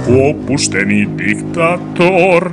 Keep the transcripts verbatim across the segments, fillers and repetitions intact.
opušteni diktator.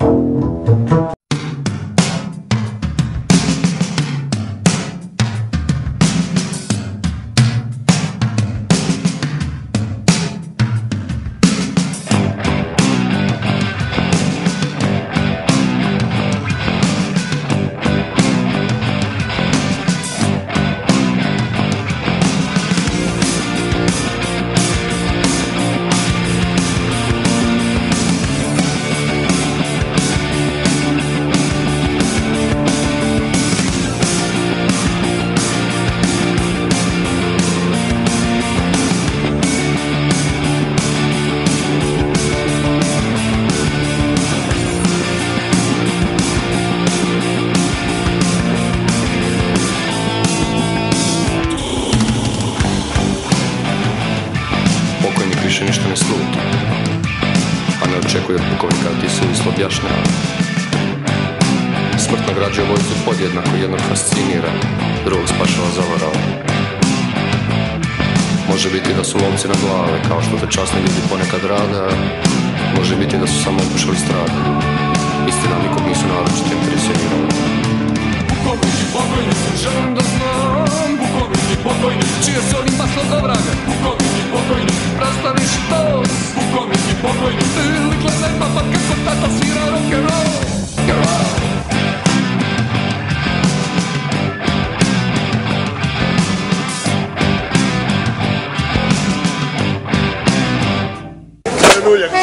Više ništa ne sluti, a ne očekuje od pukovnika da ti se uslo objašnjava. Smrt nagrađuje vojcu podjednako, jednog fascinira, drugog spašava zavarao. Može biti da su lovci na glave, kao što te časni ljudi ponekad rade, a može biti da su samo opušali strade. Istina, nikog nisu naročito impresionirali. Pukovnici pokojnici, želim da znam. Pukovnici pokojnici, čije se oni masno za vraga. Pukovnici pokojnici, prastani štos. Pukovnici pokojnici, ili gledaj papa kako tata svira rock'n'roll. Krenuljak.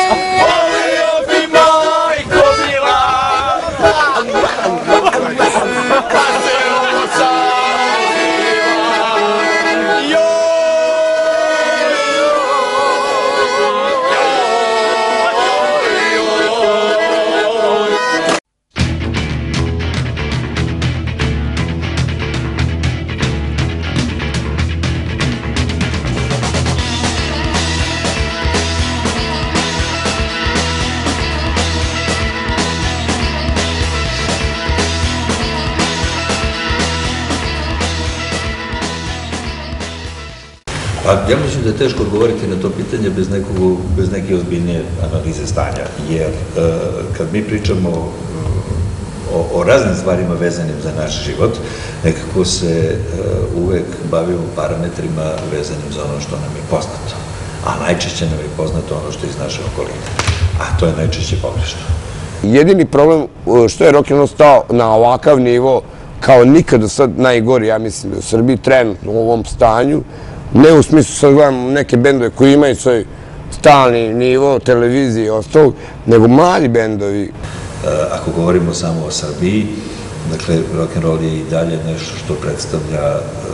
Ja mislim da je teško odgovoriti na to pitanje bez, nekog, bez neke ozbiljnije analize stanja, jer uh, kad mi pričamo uh, o, o raznim stvarima vezanim za naš život, nekako se uh, uvek bavimo parametrima vezanim za ono što nam je poznato, a najčešće nam je poznato ono što je iz naše okoline, a to je najčešće pogrešno. Jedini problem što je rock'n'roll stao na ovakav nivo, kao nikada sad najgori, ja mislim, u Srbiji trenutno u ovom stanju, ne u smislu sad gledam neke bendove koji imaju svoj stalni nivo, televiziji i ostalog, nego mali bendovi. Ako govorimo samo o Srbiji, dakle, rock'n'roll je i dalje nešto što predstavlja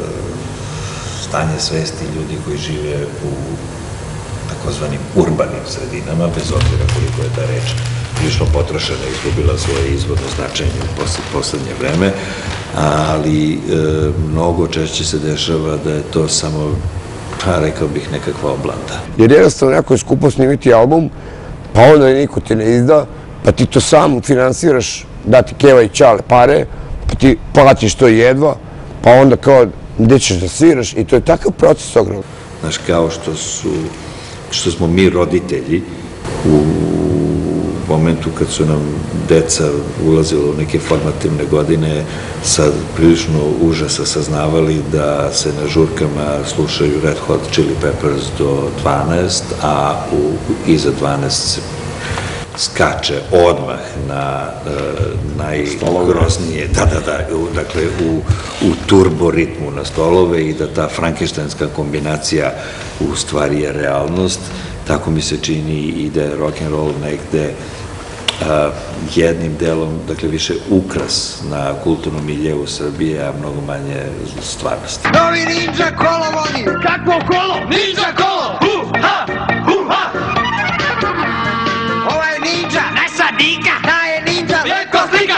stanje svesti ljudi koji žive u takozvanim urbanim sredinama, bez obzira koliko je ta reč prilično potrošena i izgubila svoje izvodno značenje u poslednje vreme, ali mnogo češće se dešava da je to samo, pa rekao bih, nekakva oblanda. Jer jednostavno jako je skupo snimiti album, pa onda niko ti ne izda, pa ti to sam finansiraš, da ti Keva i Čale pare, pa ti platiš to jedva, pa onda kao gde ćeš da sviraš i to je takav proces ogroman. Znaš, kao što su, što smo mi roditelji u momentu kad su nam deca ulazila u neke formativne godine, sad prilično užasa saznavali da se na žurkama slušaju Red Hot Chili Peppers do dvanaest, a u, iza dvanaest se skače odmah na uh, najgroznije, da, da, da, dakle u, u turbo ritmu na stolove i da ta frankensteinska kombinacija u stvari je realnost. Tako mi se čini i da je rock'n'roll negde uh, jednim delom, dakle više ukras na kulturnom miljeu Srbije, a mnogo manje stvarnosti. Novi ninja kolo vodi! Kakvo kolo? Ninja kolo! Hu-ha! Hu-ha! Ovo je ninja! Naša dika! Ta je ninja! Lijeko slika!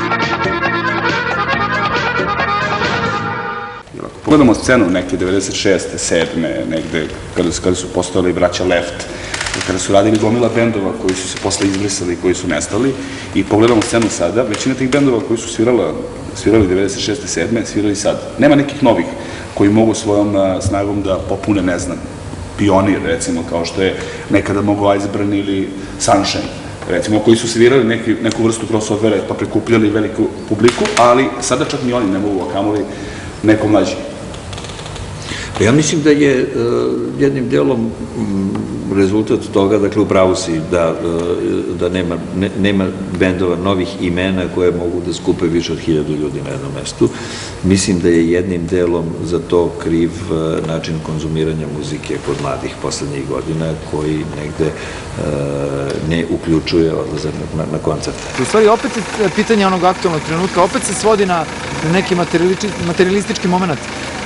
Pogledamo scenu neke devedeset šeste, sedme, negde, kada su, kada su postojali braća Left, kada su radili gomila bendova koji su se posle izbrisali i koji su nestali, i pogledamo scenu sada, većina tih bendova koji su svirala, svirali devedeset šeste, sedme, svirali sad. Nema nekih novih koji mogu svojom snagom da popune, ne znam, pionir, recimo, kao što je nekada mogo Iceburn ili Sunshine, recimo, koji su svirali neku vrstu crossovera pa prikupljali veliku publiku, ali sada čak ni oni ne mogu, a kamoli neko mlađi. Ja mislim da je jednim delom rezultat toga, dakle, upravo si da nema bendova novih imena koje mogu da skupe više od hiljadu ljudi na jednom mestu. Mislim da je jednim delom za to kriv način konzumiranja muzike kod mladih poslednjih godina, koji negde ne uključuje odlazak na koncerte. U stvari, opet je pitanje onog aktualnog trenutka, opet se svodi na neki materialistički moment.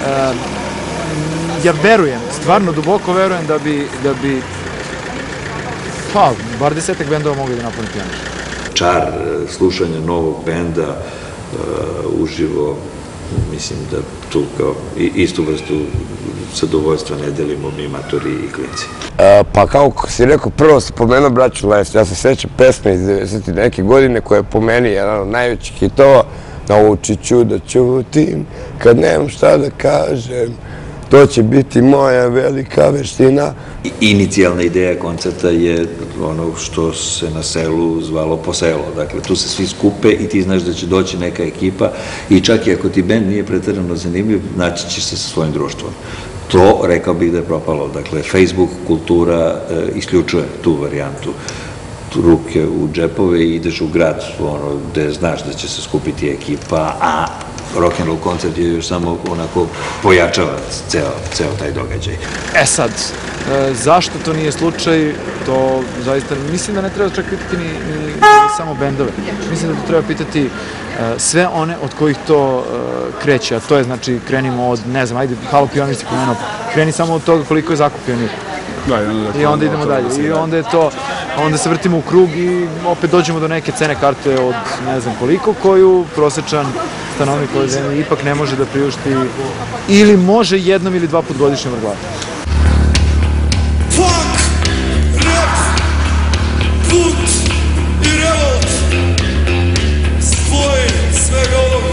Ja verujem, stvarno duboko verujem da bi, da bi, pa, bar desetak bendova mogli da napuni Pionir. Čar slušanja novog benda uživo, mislim da tu kao istu vrstu zadovoljstva ne delimo mi matori i klinci. Pa kao si rekao, prvo si pomenuo braću Lest, ja se sećam pesme iz devedeset neke godine koja je po meni jedan od najvećih hitova, naučit ću da ćutim kad nemam šta da kažem. To će biti moja velika veština. Inicijalna ideja koncerta je ono što se na selu zvalo poselo. Dakle, tu se svi skupe i ti znaš da će doći neka ekipa i čak i ako ti bend nije preterano zanimljiv, naći ćeš se sa svojim društvom. To, rekao bih da je propalo. Dakle, Facebook kultura isključuje tu varijantu. Ruke u džepove i ideš u grad gde znaš da će se skupiti ekipa, a rock'n'roll koncert je još samo onako pojačava ceo taj događaj. E sad, zašto to nije slučaj, to zaista, mislim da ne treba čak pitati ni samo bendove. Mislim da to treba pitati sve one od kojih to kreće, a to je, znači, krenimo od, ne znam, ajde, Halo Pionir si pomenuo, kreni samo od toga koliko je zakup Pionir. I onda idemo dalje. I onda je to, onda se vrtimo u krug i opet dođemo do neke cene karte od ne znam koliko, koju prosečan stanovnik ove zemlje ipak ne može da priušti ili može jednom ili dva put godišnje vrglati. Funk, rap, put i revolt, spoj svega ovog.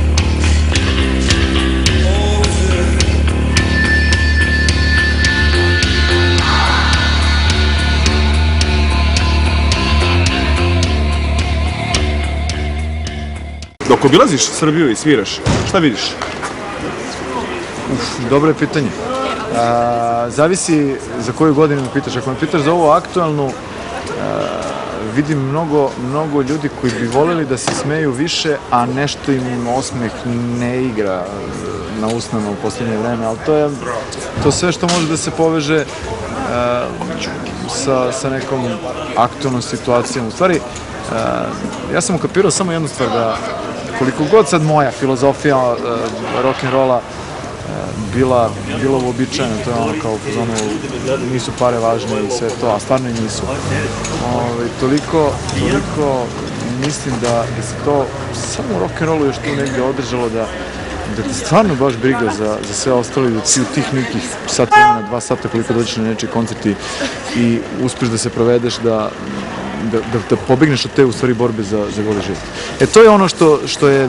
Dok obilaziš Srbiju i sviraš, šta vidiš? Uf, dobro je pitanje. Zavisi za koju godinu me pitaš. Ako me pitaš za ovu aktualnu, vidim mnogo, mnogo ljudi koji bi voljeli da se smeju više, a nešto im osmeh ne igra na usnama u posljednje vreme, ali to je to sve što može da se poveže sa nekom aktualnom situacijom. U stvari, ja sam ukapirao samo jednu stvar, da koliko god sad moja filozofija rock'n'rolla bila uobičajena, to je ono kao u fazonu nisu pare važne i sve to, a stvarno i nisu. Toliko mislim da se to samo u rock'n'rollu još tu negdje održalo, da te stvarno baš briga za sve ostalo i da ti u tih nekih sat vremena, dva sata koliko dođeš na nečiji koncerti i uspješ da se provedeš, da da pobegneš od te, u stvari, borbe za goli život. E, to je ono što je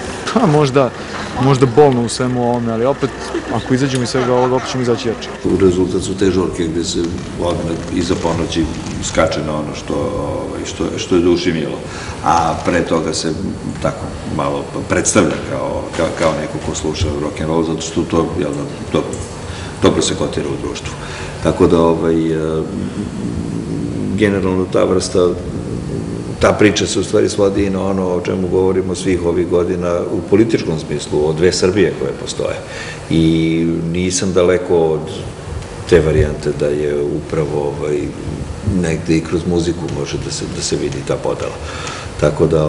možda bolno u svemu ovome, ali opet, ako izađemo iz svega ovoga, opet ćemo izaći jače. Rezultat su te žurke gde se odmah iza ponoći skače na ono što je duši milo, a pre toga se tako malo predstavlja kao neko ko sluša rock'n'roll, zato što to dobro se kotira u društvu. Tako da, generalno ta vrsta, ta priča se u stvari svodi i na ono o čemu govorimo svih ovih godina u političkom smislu, o dve Srbije koje postoje. I nisam daleko od te varijante da je upravo negde i kroz muziku može da se vidi ta podela. Tako da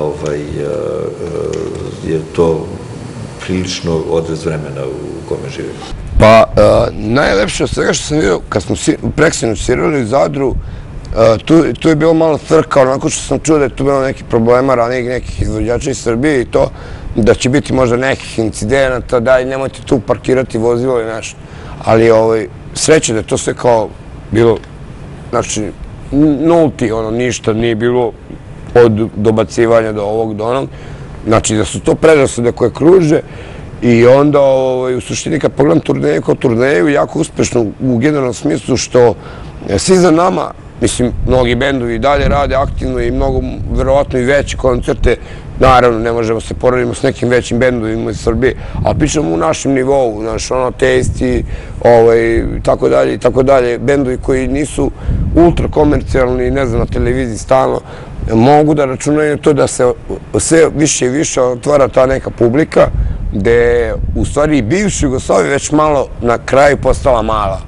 je to prilično odraz vremena u kome živimo. Pa, najlepše od svega što sam vidio, kad smo preksinu svirali u Zadru, tu je bilo malo trka, onako što sam čuo da je tu bilo nekih problema ranijih nekih izvođača iz Srbije i to da će biti možda nekih incidenata, daj nemojte tu parkirati vozilo ili nešto. Ali sreće da je to sve kao bilo, znači, nulti, ono, ništa nije bilo od dobacivanja do ovog, do onog. Znači da su to predrasude koje kruže I onda u suštini kad pogledam turneju kao turneju, jako uspešno u generalnom smislu što svi za nama, mislim, mnogi bendovi i dalje rade aktivno i mnogo, verovatno i veće koncerte. Naravno, ne možemo se poredimo s nekim većim bendovima iz Srbije, ali pričamo u našem nivou, naš ono, Tasty, i tako dalje, i tako dalje. Bendovi koji nisu ultra komercijalni, ne znam, na televiziji stalno, mogu da računaju to da se sve više i više otvara ta neka publika, gde je u stvari i bivša Jugoslavija već malo na kraju postala mala.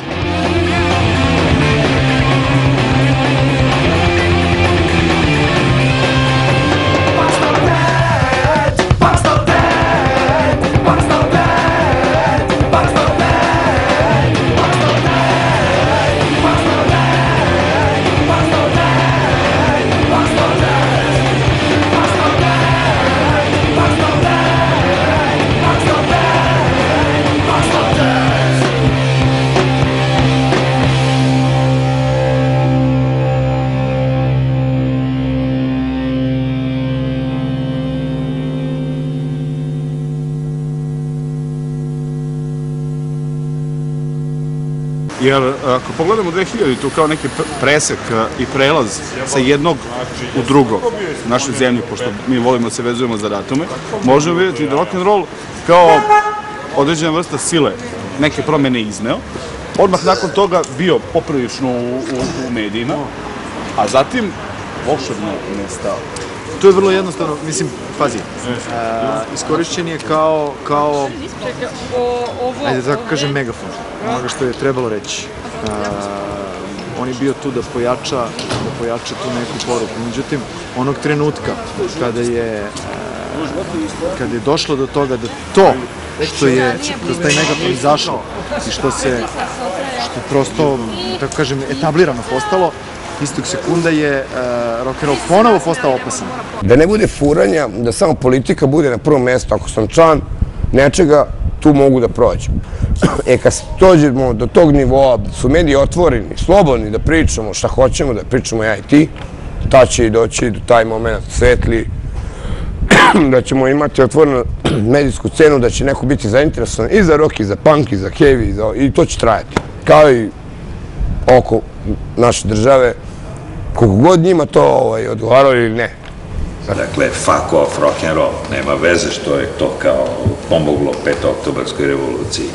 Jer ako pogledamo dve hiljadite kao neki presek i prelaz sa jednog u drugo u našoj zemlji, pošto mi volimo da se vezujemo za datume, možemo vidjeti da rock'n'roll kao određena vrsta sile neke promjene izneo, odmah nakon toga bio poprilično u medijima, a zatim volšebno nestao. To je vrlo jednostavno, mislim, pazi, iskorišćen je kao, kao, ajde da tako kažem, megafon, onoga što je trebalo reći. On je bio tu da pojača, da pojača tu neku poruku. Međutim, onog trenutka kada je, kada je došlo do toga da to što je kroz taj megafon izašlo i što se, što je prosto, tako kažem, etablirano postalo, istog sekunda je rock'n'roll ponovo postao opasan. Da ne bude furanja, da samo politika bude na prvom mjestu. Ako sam član nečega, tu mogu da prođem. E, kad dođemo do tog nivoa, su mediji otvoreni, slobodni da pričamo šta hoćemo, da pričamo ja i ti, ta će i doći do taj moment svetli, da ćemo imati otvorenu medijsku scenu, da će neko biti zainteresovan i za rock, i za punk, i za heavy, i to će trajati. Kao i oko naše države, koliko god njima to odgovaralo ili ne. Dakle, fuck off, rock'n'roll, nema veze što je to kao pomoglo petooktobarskoj revoluciji.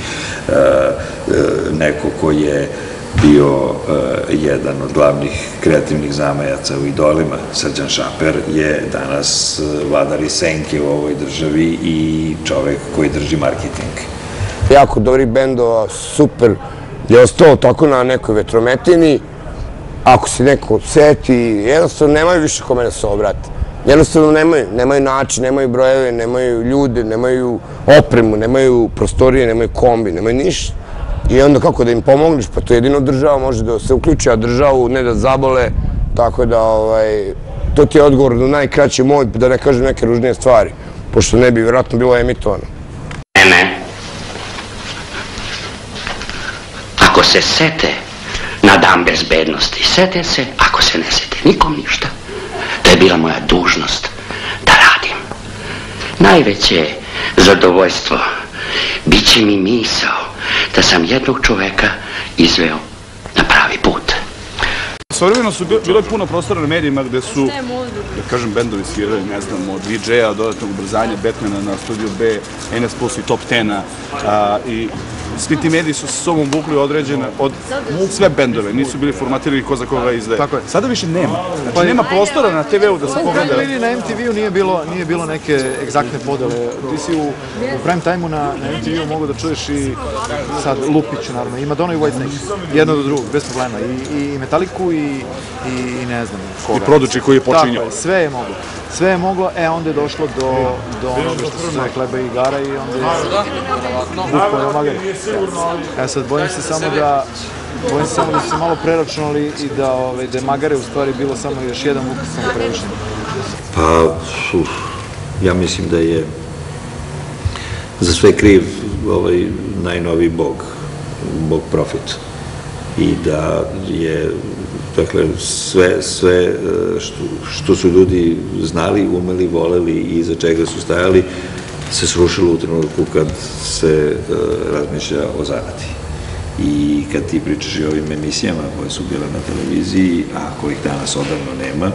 Neko ko je bio jedan od glavnih kreativnih zamajaca u Idolima, Srđan Šamper, je danas vladar i senke u ovoj državi i čovek koji drži marketing. Jako dobri bendova, super, je ostao tako na nekoj vetrometini, ako se neko seti, jednostavno nemaju više kome da se obrati. Jednostavno nemaju, nemaju način, nemaju brojeve, nemaju ljude, nemaju opremu, nemaju prostorije, nemaju kombi, nemaju ništa. I onda kako da im pomogneš, pa to jedino država može da se uključi, a državu ne da zabole, tako da to ti je odgovor na najkraći moj, da ne kažem neke ružnije stvari, pošto ne bi vjerojatno bilo emitovano. Ne, ne. Ako se sete na dan bezbednosti, sete se, ako se ne sete, nikom ništa. To je bila moja dužnost da radim. Najveće zadovoljstvo bit će mi misao da sam jednog čoveka izveo na pravi put. Svojevremeno su bilo puno prostora na medijima gde su, da kažem, bendovi svirali, ne znam, od D J-a, dodatnog ubrzanja, Batmana na Studio B, N S Plus i Top Ten-a i svi ti mediji su sa sobom vukli određene od sve bendove, nisu bili formatirani ko za koga izdaje. Sada više nema. Znači nema prostora na te ve-u da se pogleda. Na em te ve-u nije bilo neke egzaktne podele. Ti si u prime time-u na em te ve-u mogu da čuješ i sad Lupiću, naravno, i Madonna i Whitesnake, jedno do drugog, bez problema. I Metaliku i ne znam koga. I Prodigy koji je počinjao. Tako je, sve je moglo. Sve je moglo, e onda je došlo do onoga što se zove Hleba i igara i onda je bukvalno Magari. E sad, bojim se samo da bojim se samo da su se malo preračunali i da je Magare u stvari bilo samo još jedan vuk samo previšen. Pa, ja mislim da je za sve kriv ovaj najnoviji bog, bog Profit. I da je, dakle, sve, sve što su ljudi znali, umeli, voleli i za čega su stajali, se srušilo u trenutku kad se razmišlja o zaradi. I kad ti pričaš i o ovim emisijama koje su bile na televiziji, a kojih danas odavno nema,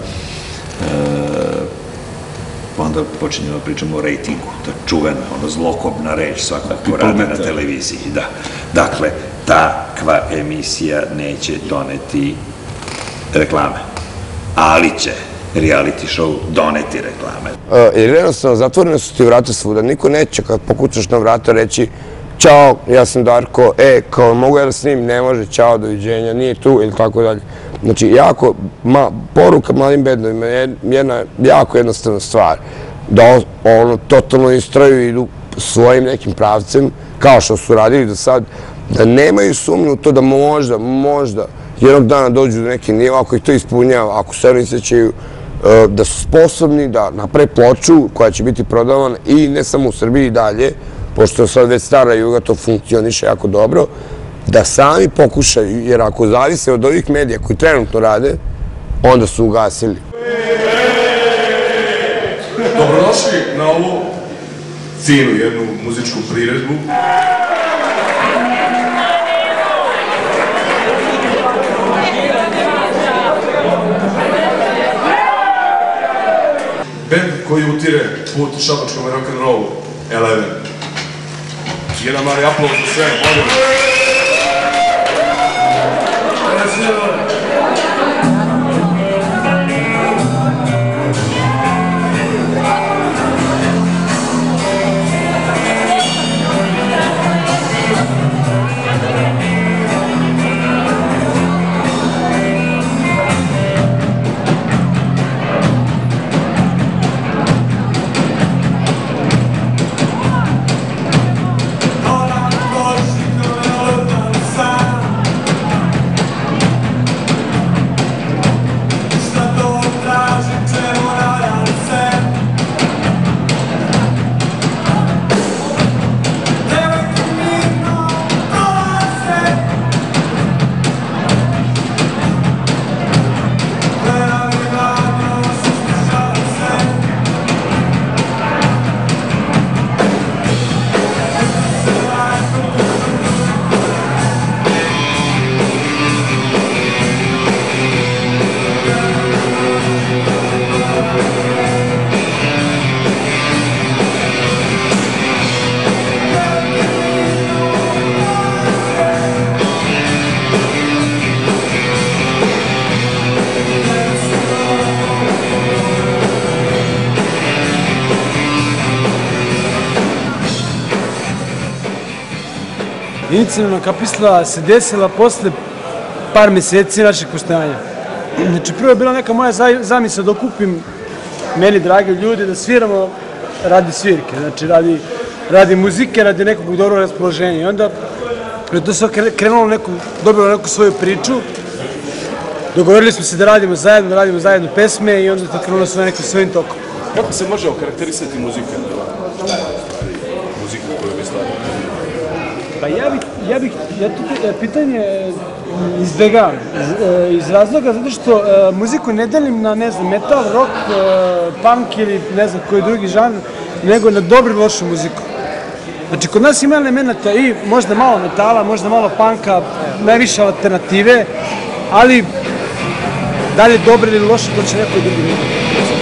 onda počinjemo da pričamo o rejtingu, ta čuvena, ono zlokobna reč svakog ko radi na televiziji. Dakle, takva emisija neće doneti reklame, ali će reality show doneti reklame. Jer jednostavno, zatvorene su ti vrata svuda, niko neće kad pokucaš na vrata reći ćao, ja sam Darko, e, kao mogu ja da snim, ne može, ćao, doviđenja, nije tu, ili tako dalje. Znači, jako, poruka mladim bendovima je jedna jako jednostavna stvar, da ono, totalno istraju i idu svojim nekim pravcem, kao što su radili do sad, da nemaju sumnju u to da možda, možda, jednog dana dođu do neke nivo, ako ih to ispunjava, ako se oni sećaju da su sposobni da naprave ploču koja će biti prodavana i ne samo u Srbiji i dalje, pošto je sad već stara juga, to funkcioniše jako dobro, da sami pokušaju, jer ako zavise od ovih medija koji trenutno rade, onda su ugasili. Dobrodošli na ovu finu jednu muzičku priredbu. Band koji utire put šabačkom rock'n'rollu, Eleven. Jedan mali aplauz za sve, molim. Inicijalna kapisla se desila posle par meseci našeg postojanja. Znači, prvo je bila neka moja zamisla da okupim meni drage ljude, da sviramo radi svirke, znači radi muzike, radi nekog dobrog raspoloženja. I onda je to sve krenulo neku, dobilo neku svoju priču, dogovorili smo se da radimo zajedno, da radimo zajedno pesme i onda je to krenulo sve nekim svojim tokom. Kako se može okarakterisati muzika? Muzika koju bi stavili? Pa ja bih, ja bih, ja to pitanje izbegavam iz razloga zato što muziku ne delim na, ne znam, metal, rock, punk ili ne znam koji drugi žanr, nego na dobru i lošu muziku. Znači, kod nas ima elemenata i možda malo metala, možda malo punka, najviše alternative, ali da li je dobro ili loše, to će neko i drugi vidjeti.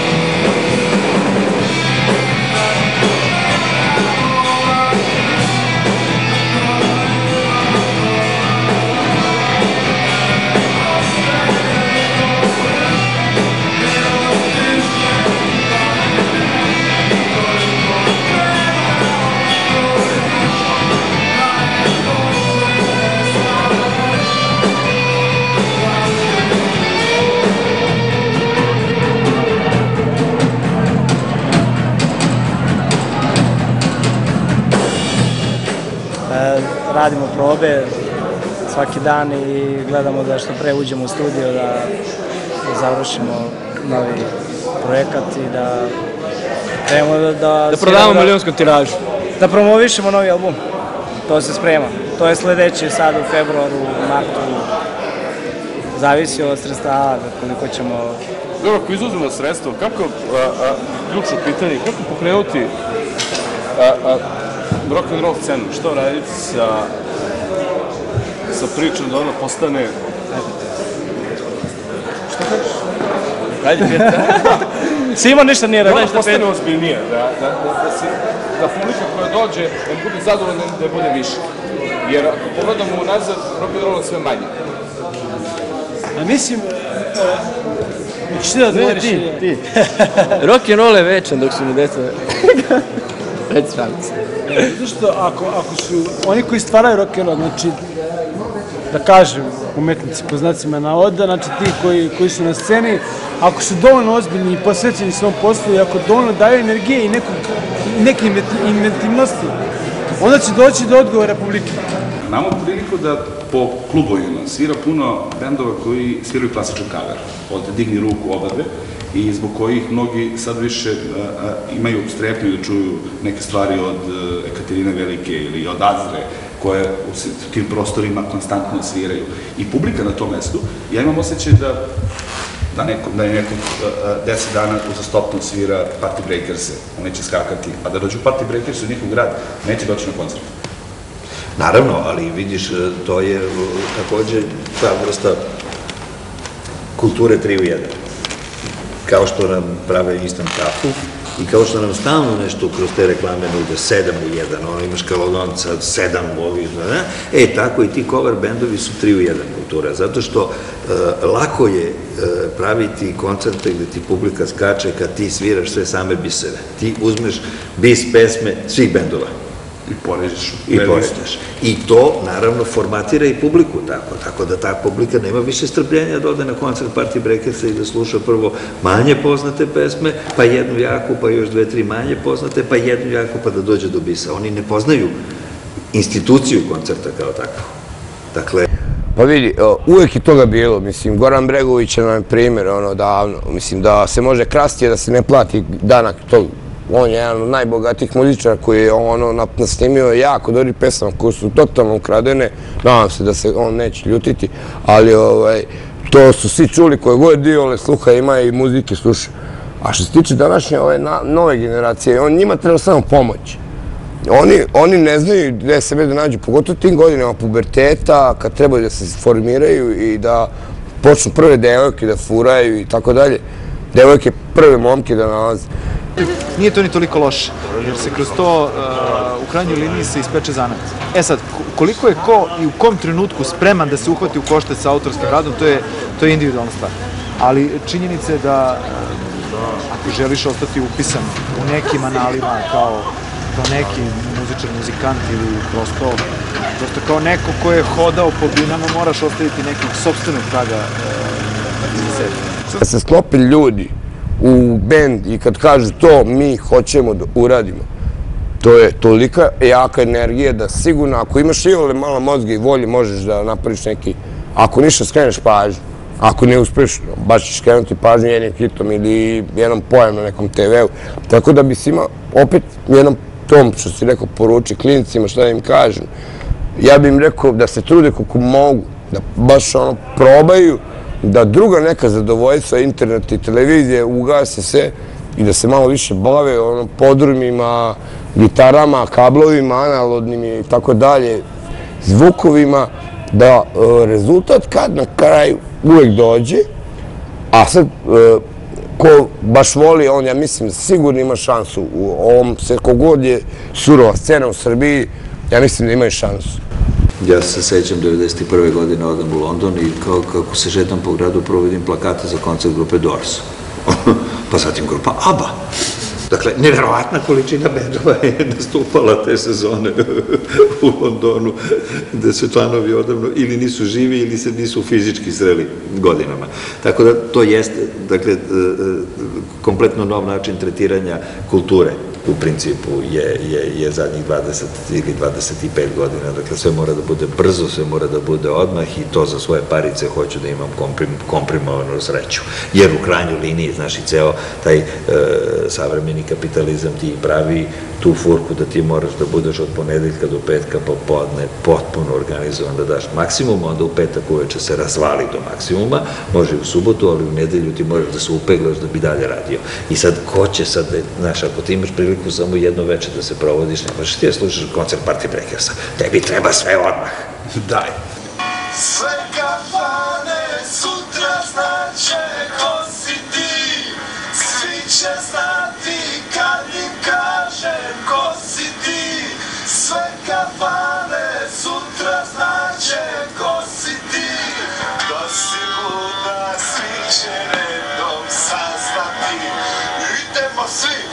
Radimo probe svaki dan i gledamo da što pre uđemo u studio, da završimo novi projekat i da krenemo da... Da prodavamo milionsku tiražu. Da promovišemo novi album. To se sprema. To je sledeće sad u februaru, martu. Zavisi od sredstava koliko ćemo... Dobro, ako izuzmemo sredstvo, kako, ključno pitanje, kako pokrenuti rock'n'roll scenu, što raditi sa sa pričom da ona postane... Što kažeš? Ajde, pijete. Simo ništa nije rekao. Da ona postane ozbiljnije, da publika koja dođe, da bude zadovoljna, da je bude više. Jer ako pogledamo unazad, rock'n'roll je sve manje. A mislim... Ćeš ti da odgovoriš? Ti, ti. Rock'n'roll je večan dok su mi deca... Reci šalice. Zato što ako su oni koji stvaraju rock'n'roll, znači, da kažem, umetnici po znacima navoda, znači ti koji su na sceni, ako su dovoljno ozbiljni i posvećeni svom poslu i ako dovoljno daju energije i neke inventivnosti, onda će doći do odgovora publike. Imamo priliku da po klubovima svira puno bendova koji sviraju klasičan cover, od Digni ruku obave, i zbog kojih mnogi sad više imaju strepnju da čuju neke stvari od Ekaterine Velike ili od Azre, koje u tim prostorima konstantno sviraju. I publika na tom mestu, ja imam osjećaj da je neko deset dana uzastopno svira Party Breakers-e, oni će skakati, a da dođu Party Breakers u njihov grad, neće doći na koncert. Naravno, ali vidiš, to je takođe ta vrsta kulture tri u jedan. Kao što nam prave instant kafu i kao što nam stalno nešto kroz te reklame nude sedam u jedan, ono imaš kalodonca, sedam ovih, e, tako i ti cover bendovi su tri u jedan kultura, zato što lako je praviti koncerte gde ti publika skače kad ti sviraš sve same bisere. Ti uzmeš bis pesme svih bendova. I poređeš. I poređeš. I to, naravno, formatira i publiku tako, tako da ta publika nema više strpljenja da ode na koncert Party Breakersa i da sluša prvo manje poznate pesme, pa jednu jaku, pa još dve, tri manje poznate, pa jednu jaku, pa da dođe do bisa. Oni ne poznaju instituciju koncerta kao takvu. Dakle... Pa vidi, uvek je toga bilo, mislim, Goran Bregović je nam primjer, ono, davno, mislim, da se može krasti, da se ne plati danak tog. On je jedan od najbogatijih muzičara koji je ono nasnimio jako dobri pesama koje su totalno ukradene. Nadam se da se on neće ljutiti, ali to su svi čuli koje god dio sluha ima i muzike sluša. A što se tiče današnje ove nove generacije, njima treba samo pomoć. Oni ne znaju gde sebe da nađu, pogotovo tim godinama puberteta, kad trebaju da se formiraju i da počnu prve devojke da furaju i tako dalje. Devojke prve momke da nalaze. Nije to ni toliko loše, jer se kroz to u krajnjoj liniji se ispeče zanat. E sad, koliko je ko i u kom trenutku spreman da se uhvati u koštac sa autorskim radom, to je individualna stvar. Ali činjenica je da ako želiš ostati upisan u nekim analima kao neki muzičar, muzikant ili prosto kao neko ko je hodao po binama, moraš ostaviti nekog sopstvenog traga za sebe. Da se sklopi ljudi u bend i kad kažu to mi hoćemo da uradimo, to je tolika jaka energija da sigurno ako imaš iole malo mozga i volje možeš da napraviš neki, ako ništa skreneš pažnju, ako ne uspeš, baš ćeš skrenuti pažnju jednim hitom ili jednom pojem na nekom te veu. Tako da bi si imao opet jednom tom što si rekao poruči klinicima šta da im kažem. Ja bih im rekao da se trude koliko mogu, da baš ono probaju, da druga neka zadovoljstva, internet i televizije ugase se i da se malo više bave podrumima, gitarama, kablovima, analognim i tako dalje, zvukovima, da rezultat kad na kraju uvek dođe, a sad ko baš voli, on ja mislim da sigurno ima šansu u ovom, kogod je surova scena u Srbiji, ja mislim da imaju šansu. Ja se sećam devedeset prve godine odam u London i kako se šetam po gradu prvo vidim plakate za koncert grupe Doors. Pa zatim grupa ABBA. Dakle, nevjerovatna količina bendova je nastupala te sezone u Londonu, gde su članovi odavno ili nisu živi ili se nisu fizički sreli godinama. Tako da to jeste, dakle, kompletno nov način tretiranja kulture. U principu je zadnjih dvadeset ili dvadeset pet godina. Dakle, sve mora da bude brzo, sve mora da bude odmah i to za svoje parice hoću da imam komprimovanu sreću. Jer u krajnjoj liniji, znaš, i ceo taj savremeni kapitalizam ti pravi tu furku da ti moraš da budeš od ponedeljka do petka popodne potpuno organizovan da daš maksimum, onda u petak uveče se razvali do maksimuma, može i u subotu, ali u nedelju ti moraš da se upeglaš da bi dalje radio. I sad, ko će sad, znaš, ako ti imaš priliku priliku samo jedno veče da se provodiš, ne možeš ti da slušaš koncert Partije Brekersa. Tebi treba sve odmah. Daj. Sve kafane sutra znače ko si ti, svi će znati kad im kažem ko si ti. Sve kafane sutra znače ko si ti, da si luda svi će redom saznati. Idemo svi!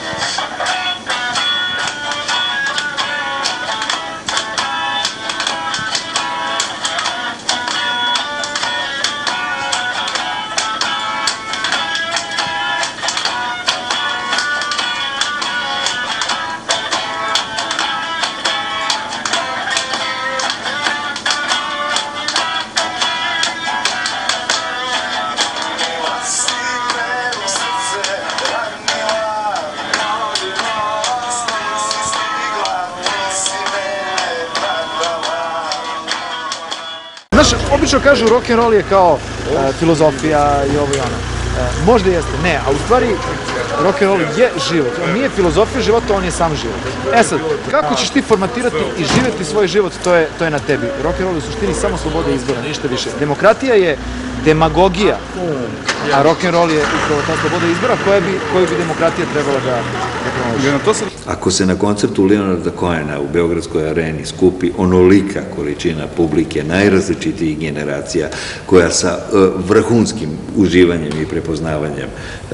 Znaš, obično kažu rock'n'roll je kao e, filozofija i ovo i ono. E, možda jeste, ne, a u stvari rock'n'roll je život. On nije filozofija života, on je sam život. E sad, kako ćeš ti formatirati i živjeti svoj život, to je, to je na tebi. Rock'n'roll je u suštini samo sloboda izbora, ništa više. Demokratija je demagogija, a rock'n'roll je upravo ta sloboda izbora koja bi, koju bi demokratija trebala da, da promoži. Ako se na koncertu Leonarda Cohena u Beogradskoj areni skupi onolika količina publike najrazličitijih generacija koja sa vrhunskim uživanjem i prepoznavanjem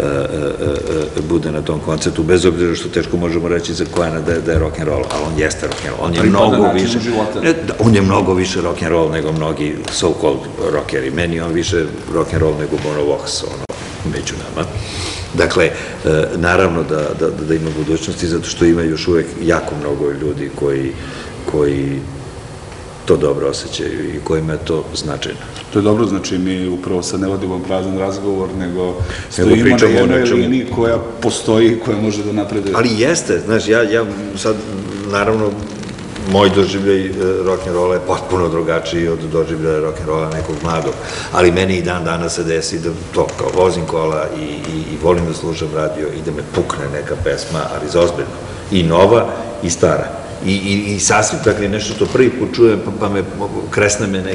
bude na tom koncertu, bez obzira što teško možemo reći za Cohena da je rock'n'roll, ali on jeste rock'n'roll. On je mnogo više, on je mnogo više rock'n'roll nego mnogi so-called rockeri. Meni on više rock'n'roll nego Bono Vox, ono, među nama. Dakle, naravno da ima budućnosti, zato što ima još uvek jako mnogo ljudi koji to dobro osjećaju i kojima je to značajno. To je dobro, znači mi upravo sad ne vodimo prazan razgovor, nego stojimo na jednoj liniji koja postoji, koja može da napreduje. Ali jeste, znaš, ja sad, naravno, moj doživljaj rock'n'rolla je potpuno drugačiji od doživljaja rock'n'rolla nekog mladog, ali meni i dan danas se desi da to, kao vozim kola i volim da slušam radio i da me pukne neka pesma, ali zaozbiljno, i nova i stara. I sasvim, dakle, nešto što prvi put čujem, pa me kresne me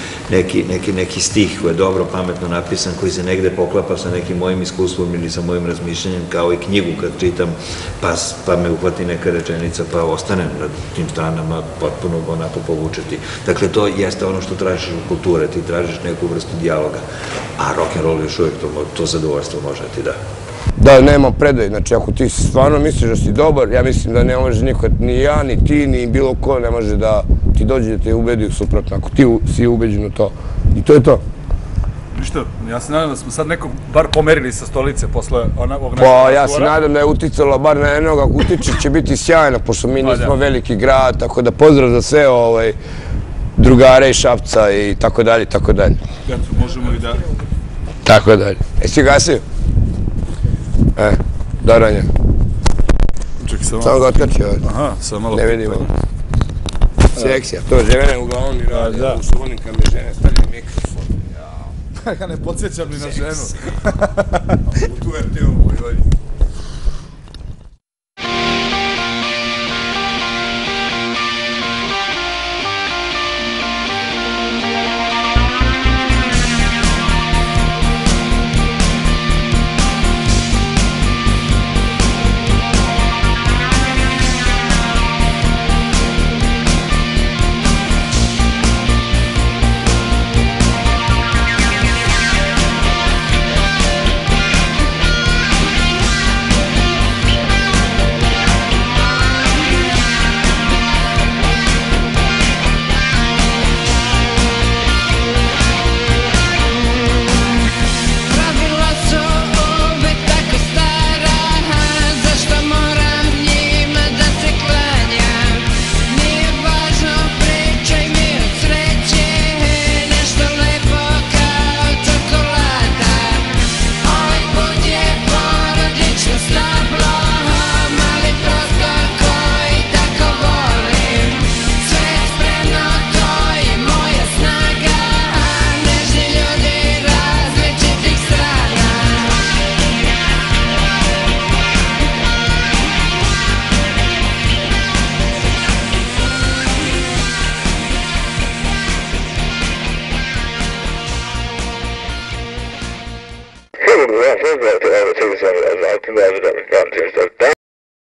neki stih koji je dobro, pametno napisan, koji se negde poklapa sa nekim mojim iskustvom ili sa mojim razmišljanjem, kao i knjigu kad čitam, pa me uhvati neka rečenica, pa ostanem na tim stranama potpuno onako povučeti. Dakle, to jeste ono što tražiš u kulture, ti tražiš neku vrstu dijaloga, a rock'n'roll još uvijek to zadovoljstvo može ti da. Da, nema predaj. Znači, ako ti stvarno misliš da si dobar, ja mislim da ne može niko, ni ja, ni ti, ni bilo ko ne može da ti dođe da te ubedi u suprotno, ako ti si ubeđen u to. I to je to. Ništa, ja se nadam da smo sad nekog bar pomerili sa stolice posle ovog nekog razgovora. Pa, ja se nadam da je uticalo bar na jednog, ako utiče će biti sjajno, pošto mi nismo veliki grad, tako da pozdrav za sve drugare i Šapca i tako dalje, tako dalje. Eto, možemo i da... Tako dalje. Jesi gasio? E, Daranja. Čekaj, samo... Samo ga otkači ovdje. Aha, samo malo... Ne vidimo. Seksija, to žene uglavnom mi radi. U subonim kad mi žene stavljaju mikrofon. Ja ne podsjećam ni na ženu. U tu er te u Vojvodini. think that I think it's, I think that